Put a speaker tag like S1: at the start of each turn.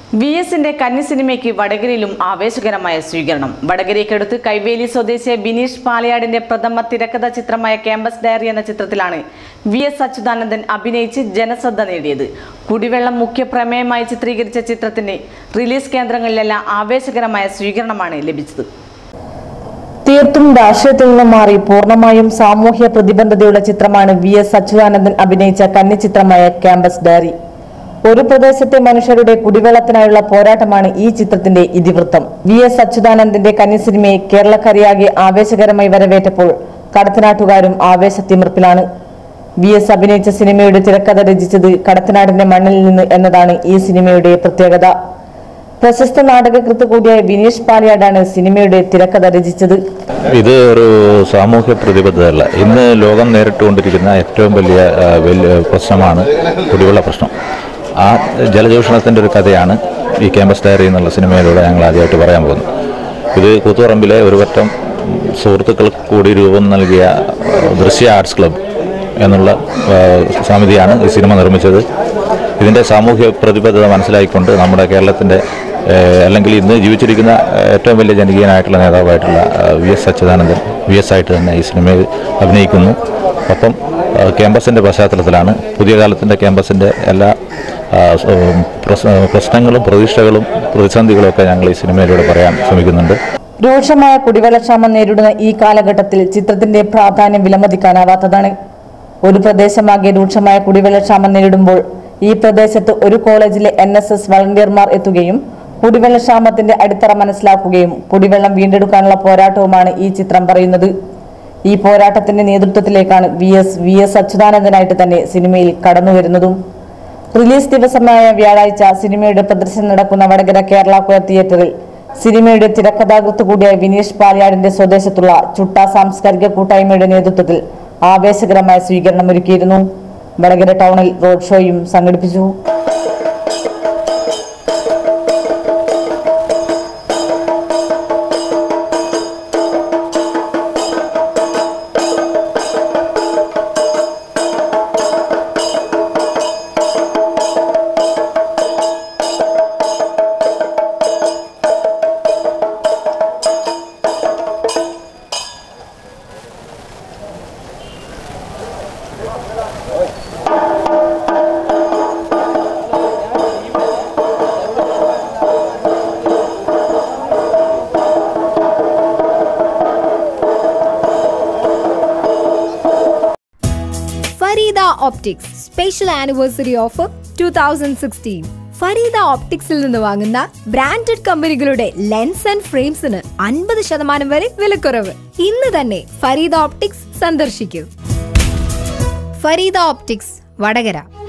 S1: VSന്റെ കന്നി സിനിമയ്ക്ക് വടകരയിലും ആവേശകരമായ സ്വീകരണം. വടകരയ്ക്കടുത്ത് കൈവേലി സ്വദേശിയ ബിനീഷ് പാലയാടിന്റെ പ്രഥമ തിരക്കഥ ചിത്രമായ ക്യാമ്പസ് ഡയറി എന്ന ചിത്രത്തിലാണ് VS അച്യുതാനന്ദൻ അഭിനയിച്ച് ജനശ്രദ്ധ നേടിയത്. കുടിവെള്ളം മുഖ്യ പ്രമേയമായി ചിത്രീകരിച്ച ചിത്രത്തിന്റെ റിലീസ് കേന്ദ്രങ്ങളിലെല്ലാം ആവേശകരമായ സ്വീകരണമാണ് ലഭിച്ചത്. തീർത്തും രാഷ്ട്രീയത്തിൽ നിന്നും മാറി പൂർണ്ണമായും സാമൂഹ്യ പ്രതിബദ്ധതയുള്ള ചിത്രമാണ് VS അച്യുതാനന്ദൻ അഭിനയിച്ച കന്നി ചിത്രമായ ക്യാമ്പസ് ഡയറി. ഒരു പ്രദേശത്തെ മനുഷ്യരുടെ കുടിവെള്ളത്തിനായുള്ള പോരാട്ടമാണ് ഈ ചിത്രത്തിന്റെ ഇതിവൃത്തം. VS അച്യുതാനന്ദന്റെ കന്നി സിനിമയെ കേരളക്കരയാകെ ആവേശകരമായി വരവേറ്റപ്പോൾ കടത്തനാട്ടുകാരും ആവേശത്തിമിർപ്പിലാണ്. VS അഭിനയിച്ച സിനിമയുടെ തിരക്കഥ രചിച്ചത് കടത്തനാടിന്റെ മണ്ണിൽ നിന്ന് എന്നതാണ് ഈ സിനിമയുടെ പ്രത്യേകത. പ്രശസ്ത നാടകകൃത്ത് കൂടിയായ ബിനീഷ് പാലയാടാണ് സിനിമയുടെ തിരക്കഥ രചിച്ചത്.
S2: ഇത് ഒരു സാമൂഹ്യ പ്രതിബദ്ധതയല്ല. ഇന്ന് ലോകം നേരിട്ടുകൊണ്ടിരിക്കുന്ന ഏറ്റവും വലിയ പ്രശ്നമാണ് കുടിവെള്ള പ്രശ്നം. ആ ജലചൂഷണത്തിൻ്റെ ഒരു കഥയാണ് ഈ ക്യാമ്പസ് ഡയറി എന്നുള്ള സിനിമയിലൂടെ ഞങ്ങൾ ആദ്യമായിട്ട് പറയാൻ പോകുന്നത്. ഇത് കൂത്തുപറമ്പിലെ ഒരു വട്ടം സുഹൃത്തുക്കൾക്ക് കൂടി രൂപം നൽകിയ ദൃശ്യ ആർട്സ് ക്ലബ്ബ് എന്നുള്ള സമിതിയാണ് ഈ സിനിമ നിർമ്മിച്ചത്. ഇതിൻ്റെ സാമൂഹ്യ പ്രതിബദ്ധത മനസ്സിലാക്കിക്കൊണ്ട് നമ്മുടെ കേരളത്തിൻ്റെ അല്ലെങ്കിൽ ഇന്ന് ജീവിച്ചിരിക്കുന്ന ഏറ്റവും വലിയ ജനകീയനായിട്ടുള്ള നേതാവായിട്ടുള്ള VS അച്യുതാനന്ദൻ VS ആയിട്ട് തന്നെ ഈ സിനിമയിൽ അഭിനയിക്കുന്നു. ഒപ്പം ക്യാമ്പസിൻ്റെ പശ്ചാത്തലത്തിലാണ് പുതിയ കാലത്തിൻ്റെ ക്യാമ്പസിൻ്റെ എല്ലാ പ്രശ്നങ്ങളും പ്രതീക്ഷകളും പ്രതിസന്ധികളും ഒക്കെ ഞങ്ങൾ ഈ സിനിമയിലൂടെ പറയാൻ ശ്രമിക്കുന്നുണ്ട്.
S1: രൂക്ഷമായ കുടിവെള്ളക്ഷാമം നേരിടുന്ന ഈ കാലഘട്ടത്തിൽ ചിത്രത്തിന്റെ പ്രാധാന്യം വിലമതിക്കാനാവാത്തതാണ്. ഒരു പ്രദേശമാകെ രൂക്ഷമായ കുടിവെള്ളക്ഷാമം നേരിടുമ്പോൾ ഈ പ്രദേശത്ത് ഒരു കോളേജിലെ NSS വളണ്ടിയർമാർ എത്തുകയും കുടിവെള്ളക്ഷാമത്തിന്റെ അടിത്തറ മനസ്സിലാക്കുകയും കുടിവെള്ളം വീണ്ടെടുക്കാനുള്ള പോരാട്ടവുമാണ് ഈ ചിത്രം പറയുന്നത്. ഈ പോരാട്ടത്തിന്റെ നേതൃത്വത്തിലേക്കാണ് VS അച്യുതാനന്ദനായിട്ട് തന്നെ സിനിമയിൽ കടന്നുവരുന്നതും. റിലീസ് ദിവസമായ വ്യാഴാഴ്ച സിനിമയുടെ പ്രദർശനം നടക്കുന്ന വടകര കേരള കൊയർ തിയേറ്ററിൽ സിനിമയുടെ തിരക്കഥാകൃത്ത് കൂടിയായ ബിനീഷ് പാലയാടിന്റെ സ്വദേശത്തുള്ള ചുട്ട സാംസ്കാരിക കൂട്ടായ്മയുടെ നേതൃത്വത്തിൽ ആവേശകരമായ സ്വീകരണമൊരുക്കിയിരുന്നു. വടകര ടൗണിൽ റോഡ് ഷോയും സംഘടിപ്പിച്ചു.
S3: Farida Optics Special Anniversary Offer 2016. Farida Opticsൽ നിന്ന് വാങ്ങുന്ന ബ്രാൻഡഡ് കമ്പനികളുടെ ലെൻസ് ആൻഡ് ഫ്രെയിംസിന് 50% വരെ വിലക്കുറവ്. ഇന്ന് തന്നെ Farida Optics സന്ദർശിക്കൂ. Farida Optics, Vadakara.